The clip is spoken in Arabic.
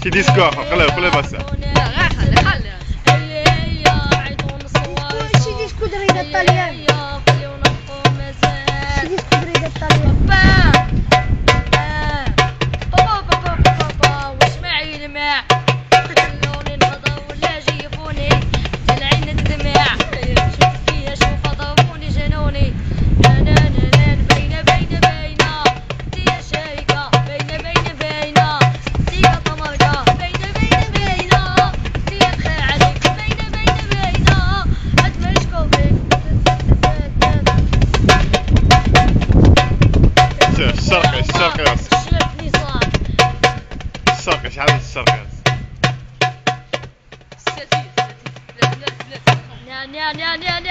شي ديسكو قلب بس. لا غير خلي شي ديسكو دريدة الطليان. شي ديسكو دريدة الطليان. بابا واش معي الماء خلوني نهضر ولا جيبوني العين الدمع شوف فيا شوف ضربوني جنوني انا بين انتي يا شركة بين انتي يا طمرقة بين انتي يا بخير عليك بين اجمل شكوبك الشرقي شرفني صار الشرقي شحال الشرقي نعم